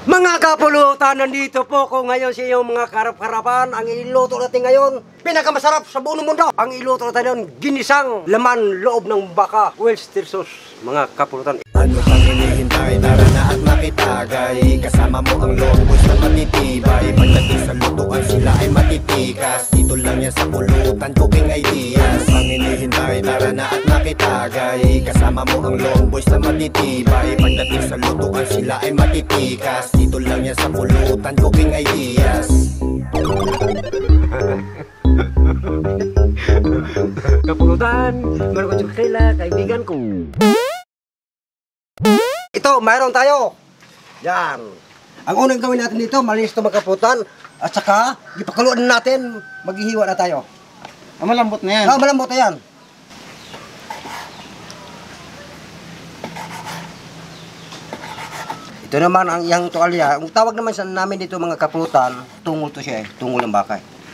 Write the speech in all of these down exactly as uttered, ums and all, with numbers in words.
Mga kapulutan, nandito po ko ngayon sa iyong mga karap-harapan. Ang iluto natin ngayon, pinakamasarap sa buong mundo. Ang iluto natin ngayon, ginisang laman loob ng baka, Worcester sauce, mga kapulutan. Ano pang hinihintay, tara na at makitagay. Kasama mo ang lobos na matitibay. Pagdating sa lutuan sila ay matitikas. Dito lang yan sa pulutan, cooking ideas. Ang hinihintay, tara na at makitagay. Kasama mo ang lobos na matitibay. Pagdating sa lutuan sila ay matitikas. Dito lang yan sa pulutan, cooking ideas. Kapulutan, meron ko kaila, kaibigan ko. Ito, mayroon tayo. Yan. Ang unang gawin natin dito, malinis ito mga kapulutan. At saka, ipakaluan natin, maghihiwa na tayo. Ah, malambot na yan. Ah, malambot na yan. Ito naman ang iyang tuwalya. Ang tawag naman sa namin dito mga kapulutan, tungo to siya eh. Tungo ng baka.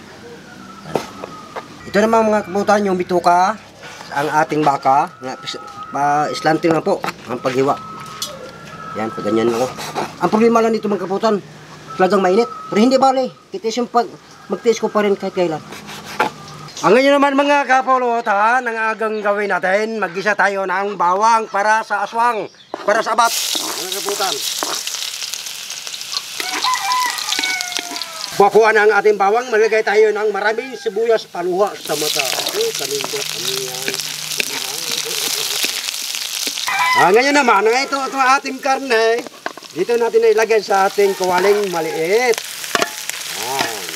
Ito naman mga kapulutan, yung bituka, ang ating baka. Uh, islanting lang po, ang paghiwa. Yan, paganyan ako. Ang problema lang dito mga kapulutan, talagang mainit. Pero hindi bale, kitis yung pag magtiis ko pa rin kahit kailan. Ang ganyan naman mga kapulutan, ang agang gawin natin, mag-isa tayo ng bawang para sa aswang, para sa abat. Mga kapulutan. Bakuan ang ating bawang, maglagay tayo ng maraming sibuyas, paluha sa mata. Okay, kanindot, aniyan. Ah, ngayon naman, ito, ito ang ating karne. Dito natin ilagay sa ating kawaling maliit. Ayan.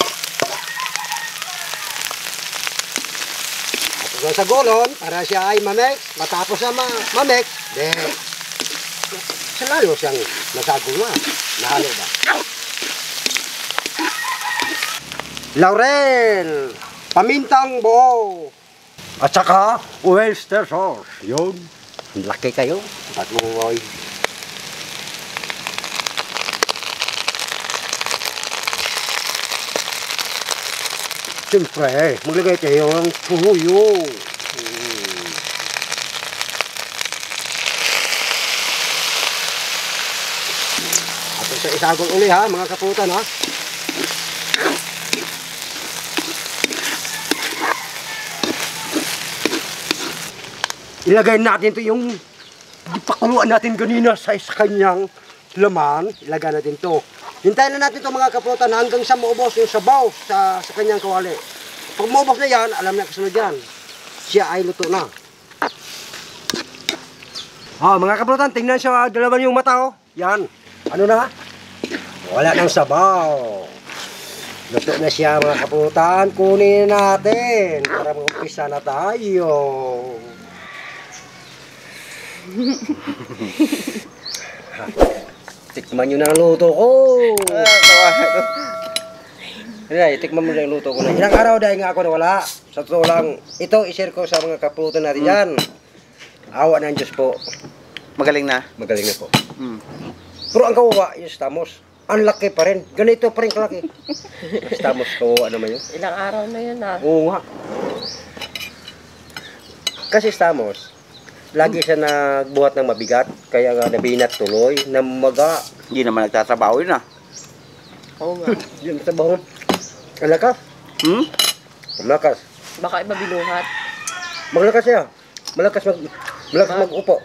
At sa gulon, para siya ay mamix. Matapos na ma mamix, de, sa lalo siyang nasagol na. Nahalo ba? Laurel, pamintang buo, at saka Worcester sauce. Yun, laki kayo. At mga siyempre, maglagay tayo ng tuyo. Hmm. At sa isagol uli ha, mga kapulutan ha. Ilagay natin ito yung pakuluan natin kanina sa, sa kanyang laman. Ilagay natin ito. Hintayin na natin ito mga kapulutan hanggang sa maubos yung sabaw sa, sa kanyang kawali. Pag maubos na yan, alam na kasunod yan. Siya ay luto na. Oh, mga kapulutan, tingnan siya, dalaman yung mata oh. Yan. Ano na? Wala nang sabaw. Luto na siya mga kapulutan. Kunin natin para mag-umpisa na tayo. Tikman nyo na ang luto ko. Hindi, tikman mo na yung luto ko na. Ilang araw dahil nga ako nawala. Sa totoo lang, ito i-share ko sa mga kapulutan natin yan. Awa ng Diyos po. Magaling na? Magaling na po. Hmm. Pero ang kawawa, yung stamos, ang laki pa rin. Ganito pa rin kalaki. Stamos, kawawa naman yun. Ilang araw na yun ah. Oo nga. Kasi stamos, lagi siya nagbuhat ng mabigat, kaya nga nabinat tuloy, na maga. Hindi naman nagtatrabaho yun ah. Oo nga. Yun sa bahon. Ang lakas. Hmm? Ang lakas. Baka iba binuhat. Maglakas siya. Malakas mag malakas mag-upo.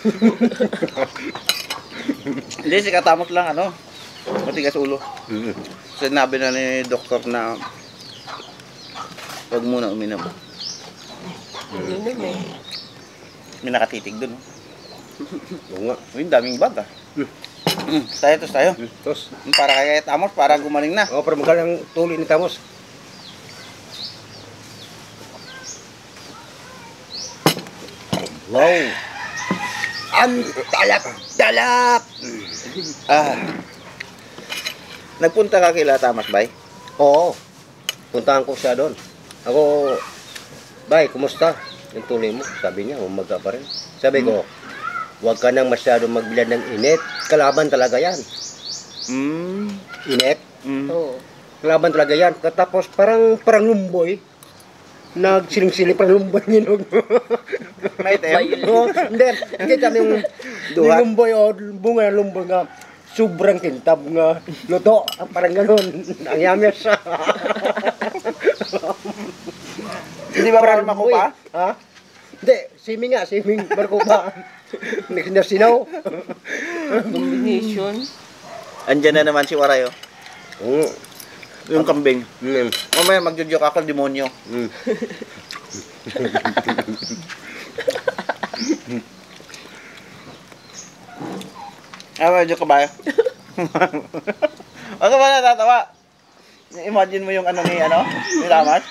Hindi, si Katamos lang ano. Matigas ulo. Mm. Sinabi na ni doktor na huwag muna uminom. Uminom eh. May nakatitig dun. Oo nga. Uy, daming bag ah. Mm. Mm, tayo, tos tayo. Mm. Tos. Para kay Tamos, para gumaling na. Oo, para magaling ang tuloy ni Tamos. Wow! Ang talap-talap! Ah. Nagpunta ka kila Tamas, bay? Oo. Puntahan ko siya doon. Ako, bay, kumusta? Yung tuloy mo, sabi niya, umaga pa rin. Sabi ko, huwag ka nang masyadong magbilad ng init. Kalaban talaga yan. Mm. Init? Mm. Oo. Kalaban talaga yan. Tapos parang, parang lumboy. Nagsiling-siling parang lumboy ninog. May item? Oo, hindi. Kita yung, yung Duhat? lumboy o bunga ng lumboy nga. sobrang kintab nga luto. Parang ganun. Ang yamis. Hindi ba parang makupa? Ha? Hindi, siming nga, siming barkupa. Nagsinaw. Combination. Andyan na naman si Waray, oh. Mm. Yung kambing. Mm. Mamaya magjojoke ako, demonyo. Mm. Ah, medyo ka ba? Ano ba natatawa? Imagine mo yung ano ni, ano? Ni Lamas?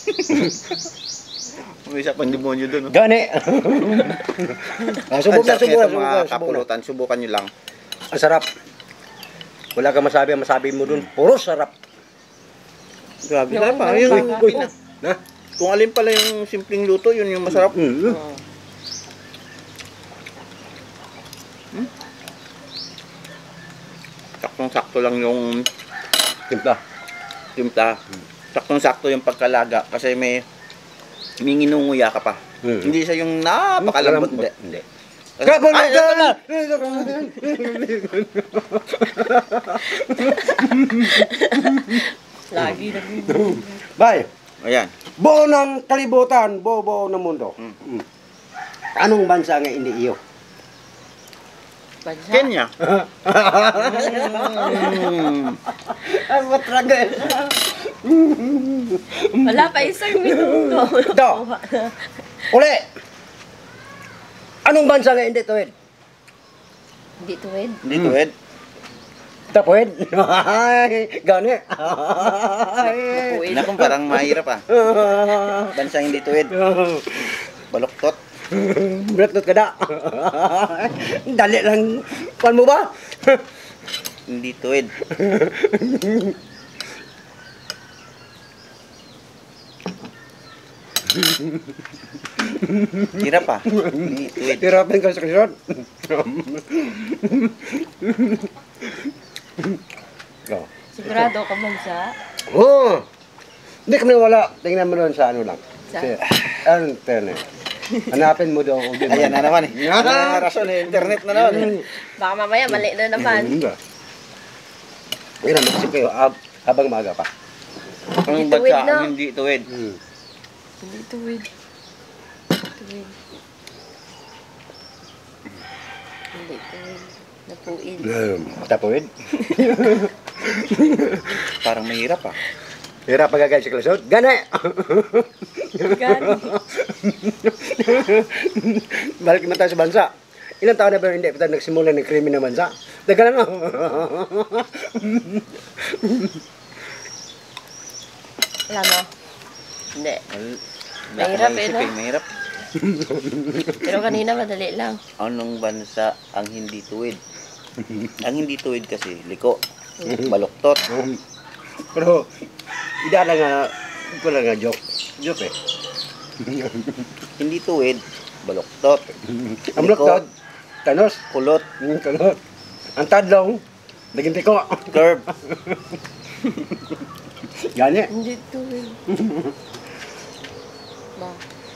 May isa pang demonyo dun, oh. Gani. Ah, subok Ang na, sarap subok na, nito, subok mga na, subok na. kapulutan. Subukan nyo lang. Ang sarap. Wala kang masabi, ang masabi mo dun. Puro sarap. Grabe, Yung sarap, ah. ano, Yung, mga- Uy, na? kung alin pala yung simpleng luto, yun yung masarap. Mm. Oh. Saktong-sakto lang yung Timpla. timpla. Saktong-sakto yung pagkalaga kasi may may nginunguya ka pa. Mm. Hindi siya yung napakalambot. Hindi. Hindi. Kasi- Kapag Ay, ka ano na? Lagi nag Bay, Ayan. buo ng kalibutan, buo-buo ng mundo. Mm. Anong bansa nga hindi iyo? bansa. Kenya. Ay, matraga. Wala pa isang minuto. Do. Uli. Anong bansa nga hindi tuwid? Hindi tuwid. Hindi tuwid. Tapuid. Ay, gani. Ay. Tuwid. Naku, parang mahirap ah. Bansang hindi tuwid. Baluktot. Bulatot ka na. Dali lang. Kuan mo ba? Hindi tuwid. Hirap ah. Hindi tuwid. Tirapan ka sa kisyon. Oh. Sigurado ka bansa. Oh. Hindi kami wala. Tingnan mo doon sa ano lang. Sa? Sa internet. Hanapin mo daw. kung di mo- Ayan na naman eh. Ano na rason eh. Internet na naman eh. Baka mamaya mali na naman. Hindi. Yan, mag-isip kayo hab- habang maaga pa. Ang Hindi tuwid bansa na. ang hindi tuwid. Hmm. Hindi tuwid. Tuwid. Hindi tuwid. Napuid. Um, tapuid. Parang mahirap ah. Hirap pagkagay sa kalusot. Gani! Gani. Balik naman tayo sa bansa. Ilang taon na ba hindi pa tayo nagsimula ng krimen ng bansa? Daga lang. Wala na. Hindi. Mal- Mahirap eh, Naisip no? Mahirap. Pero kanina madali lang. Anong bansa ang hindi tuwid? Ang hindi tuwid kasi liko, baluktot. Pero, idala nga, ko lang nga joke. Joke eh. Hindi tuwid, baluktot. Ang muloktot, tanos, Kulot, yung kanot. Ang tadlong, naging tiko. curve. Gani. Hindi tuwid. Ba?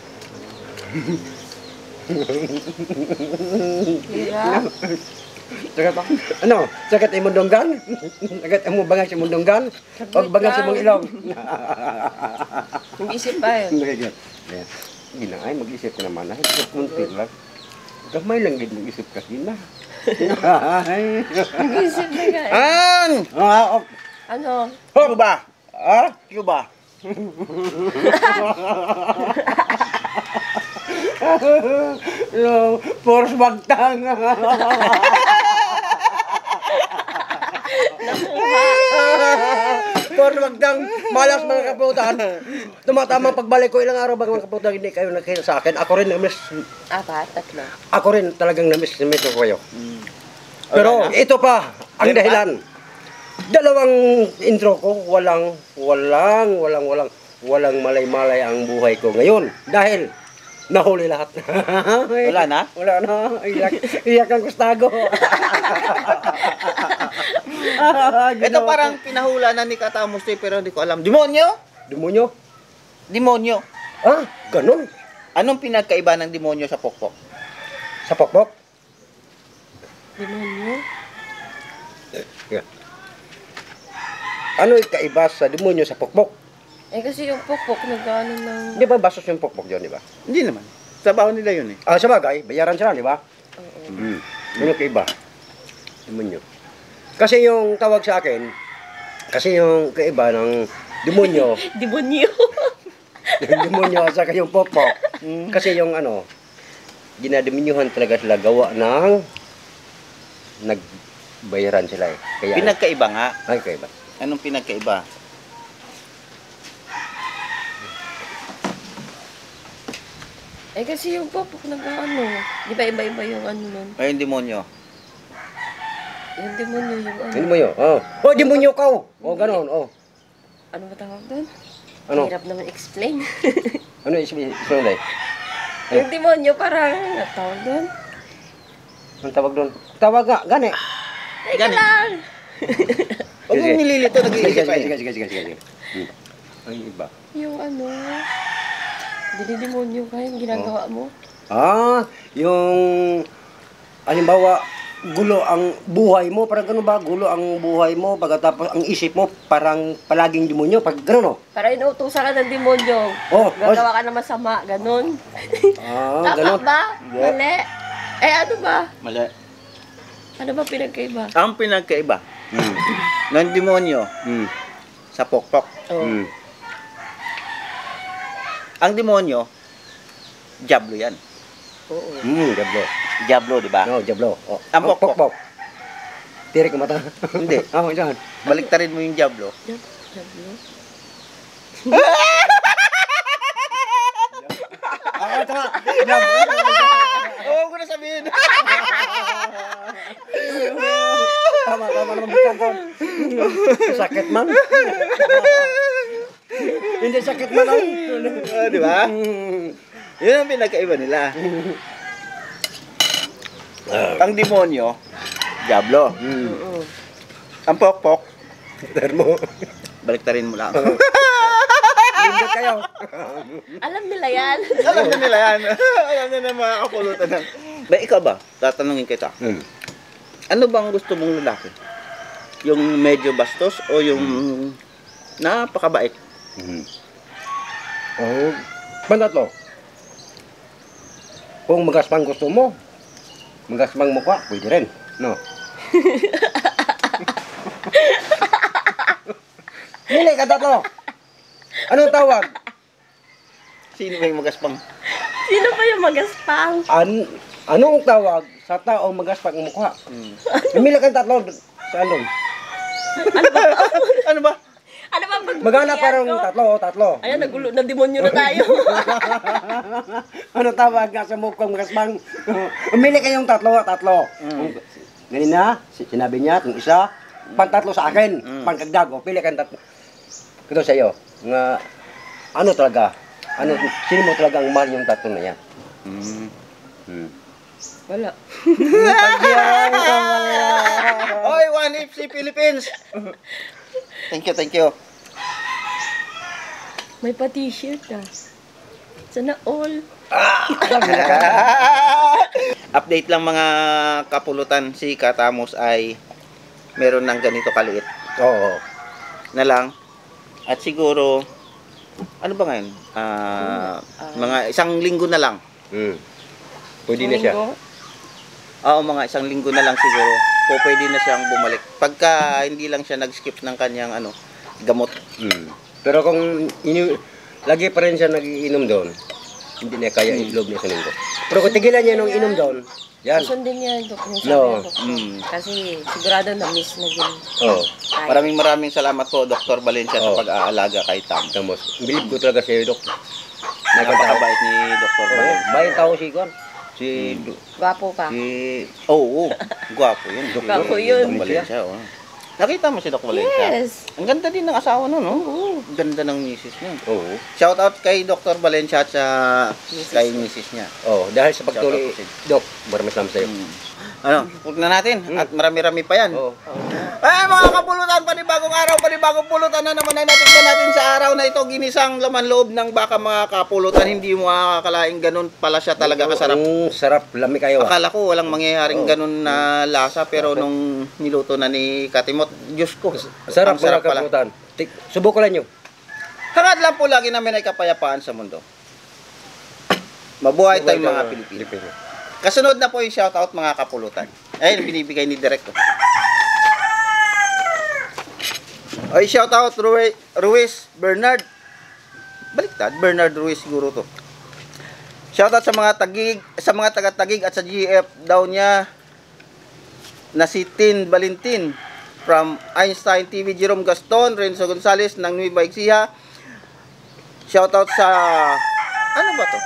Hirap. Sakat, ano, sakat imong donggan? Sakat imong bangang si imong donggan? O bangang si imong ilong? Mag-isip pa eh. Nakikita. Ayan. Ginaay, mag-isip ka naman. Ay, kunti lang. Gamay lang din mag-isip ka. Gina. Ay. Mag-isip na nga eh. Ang! Ah, oh. Ano? Cuba! Ah? Cuba! No, force bagtang. Force bagtang. Malas mga kaputan. Tumatamang pagbalik ko ilang araw ba mga kaputan hindi kayo nakita sa akin. Ako rin namiss. Apat, tatlo. Ako rin talagang namiss namiss ko kayo. Mm. Pero Wala na? ito pa ang Meron pa? dahilan. Dalawang intro ko, walang, walang, walang, walang, walang malay-malay ang buhay ko ngayon. Dahil, nahuli lahat. Wala na? Wala na. Iyak, iyak ang kustago. Ito parang pinahula na ni Katamusti pero hindi ko alam. Demonyo? Demonyo? Demonyo. Ah, ganun. Anong pinagkaiba ng demonyo sa pokpok? Sa pokpok? Demonyo? Yeah. Ano yung kaiba sa demonyo sa pokpok? Eh kasi yung pokpok nag-ano ng... Di ba bastos yung pokpok yun, di ba? Hindi naman. Trabaho nila yun eh. Ah, sa bagay, bayaran sila, di ba? Oo. Mm. Yun yung kaiba. Demonyo. Kasi yung tawag sa akin, kasi yung kaiba ng demonyo, Demonyo. yung demonyo at saka yung pokpok, kasi yung ano, ginademonyohan talaga sila gawa ng nagbayaran sila eh. Kaya, Pinagkaiba nga. ay, kaiba. Anong pinagkaiba? Eh kasi yung pokpok nag-ano. Di ba iba-iba yung ano nun? Ay, yung demonyo. Yung demonyo yung ano. Ano mo yun? Oh, oh demonyo ka oh. Oh, ganon, oh. Ano ba tawag doon? Ano? Hirap naman explain. Ano yung isipin na Yung demonyo parang, ano tawag doon? Ang tawag doon? Tawag nga, gani. Teka Gani. lang! Huwag mong nililito, Sige, nag-iisip sige, pa sige, eh. sige, sige, sige, sige. Hmm. Ang iba. Yung ano, dinidemonyo ka yung ginagawa mo. Ah, yung halimbawa, gulo ang buhay mo, parang gano'n ba? Gulo ang buhay mo, pagkatapos ang isip mo, parang palaging demonyo, pag gano'n, no? Para inuutusan ka ng demonyo. Oh, Gagawa ka ng masama, ganun. Ah, Tama gano'n. ba? Mali. Eh ano ba? Mali. Ano ba pinagkaiba? Ang pinagkaiba Hmm. ng demonyo Hmm. sa pokpok. Oh. Hmm. Ang demonyo, diablo yan. Oo. Hmm, jablo. Diablo, di ba? No, jablo. Oh. Ang Oh, pokpok. pokpok. Tirik ang mata. Hindi. Ah, oh, saan? Baliktarin mo yung diablo. Jab- Jablo? Ah, tama. Jablo. Oo, ko na sabihin. Tama, tama naman bitan to. Sakit man. Hindi sakit man ay. Oh, di ba? Hmm. Yun ang pinagkaiba nila. Ang demonyo, diablo. Hmm. Oo. Ang pokpok, Termo. baliktarin mo lang. Hindi kayo. Alam nila yan. Alam na nila yan. Alam na na mga kapulutan ng... Ba, ikaw ba? Tatanungin kita. Hmm. Ano bang gusto mong lalaki? Yung medyo bastos o yung napakabait? Hmm. Oh, pandatlo. Kung magaspang gusto mo, magaspang mukha, pwede rin. No? Hindi ka tatlo. Anong tawag? Sino ba yung magaspang? Sino pa yung magaspang? An anong tawag sa taong magaspang ang mukha? Hmm. Namili kang tatlo sa andun. Ano ba? Ano ba pag Magana parang ko? tatlo, tatlo. Ayan, nagulo na demonyo na tayo. Ano tawag nga sa mukhang magaspang? Umili kayong tatlo, tatlo. Mm. Ganina, si- sinabi niya, kung isa, pantatlo sa akin, Mm. pangkagdag, o pili kang tatlo. Ito sa iyo, nga, ano talaga, ano, sino mo talaga ang mahal yung tatlo na yan? Hmm. Hmm. Wala. Oy, One F C Philippines! Thank you, thank you. May pa-t-shirt ah. Sana all. Update lang mga kapulutan, si Katamos ay meron ng ganito kaliit Oo. na lang. At siguro, ano ba ngayon? Ah, mga isang linggo na lang. Hmm. Pwede na siya. Linggo? Oo, mga isang linggo na lang siguro. Po pwede na siyang bumalik. Pagka hindi lang siya nag-skip ng kanyang ano, gamot. Hmm. Pero kung inu lagi pa rin siya nagiinom doon, hindi na kaya i-love niya sa linggo. Pero kung tigilan niya nung inom doon, yan. Susundin niya yung dok- yung sabi No. ng doktor. Mm. Kasi sigurado na-miss na yun. Oo. Tayo. Maraming maraming salamat po, Doctor Valencia, sa Oo. pag-aalaga kay Tam. Tamos. Bilib ko talaga sa iyo, Dok. Napakabait ni Doctor Oo. Valencia. Bayan tao si Kwan. Si... Gwapo pa. Si... Oo, oh, gwapo yun. Gwapo yun. Doc Valencia, oh. Nakita mo si Doc Valencia? Yes. Ang ganda din ng asawa nun, no? Oo. Ang ganda ng misis niya. Oo. Shout out kay Doctor Valencia at sa Misis kay niya. misis niya. Oh, dahil sa pagtuloy, Shout out Dok, maraming salamat sa iyo. Hmm. Ano, huwag na natin. At marami-rami pa yan. Oo. Eh, mga kapulutan! kapulutan, panibagong araw, panibagong pulutan na naman ay natikman natin sa araw na ito. Ginisang laman loob ng baka mga kapulutan. Hindi mo makakalaing ganun pala siya talaga kasarap. Ang sarap, lami kayo. ah. Akala ko walang mangyayaring ganun na lasa, pero nung niluto na ni Katimot, Diyos ko, Sarap, ang sarap mga pala. kaputan. Tik- Subukan lang nyo. Hangad lang po lagi namin ay kapayapaan sa mundo. Mabuhay tayong mga Pilipino. Kasunod na po yung shoutout mga kapulutan. Ayun, binibigay ni Directo. Ay, shoutout Ruiz, Ruiz Bernard. Baliktad, Bernard Ruiz siguro to. Shoutout sa mga tagig, sa mga taga-tagig at sa G F daw niya na si Tin Valentin from Einstein T V, Jerome Gaston, Renzo Gonzales ng Nueva Ecija. Shoutout sa ano ba to?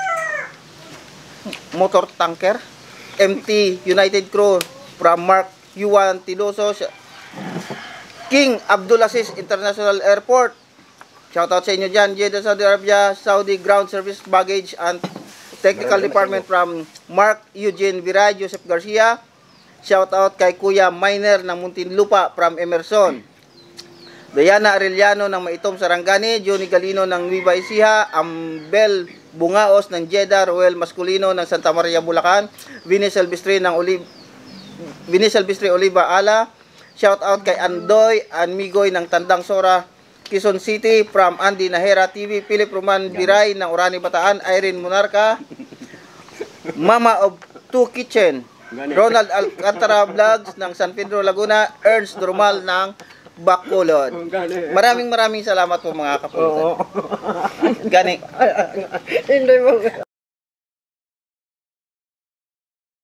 Motor Tanker, M T United Crew from Mark Yuan Tiloso, King Abdulaziz International Airport. Shoutout sa inyo dyan, Jeddah, Saudi Arabia, Saudi Ground Service Baggage and Technical Department from Mark Eugene Viray, Joseph Garcia. Shoutout kay Kuya Miner ng Muntinlupa from Emerson. Diana Arellano ng Maitom Sarangani, Johnny Galino ng Nueva Ecija, Ambel Bungaos ng Jeddah, Roel Masculino ng Santa Maria, Bulacan, Vinny Silvestre ng Oliv Vinny Silvestre Oliva Ala. Shoutout kay Andoy Anmigoy ng Tandang Sora, Quezon City from Andy Nahera T V, Philip Roman Biray ng Orani Bataan, Irene Monarca, Mama of Two Kitchen, Ronald Alcantara Vlogs ng San Pedro Laguna, Ernst Normal ng Bacolod. Maraming maraming salamat po mga kapulutan. Gani. Hindi mo.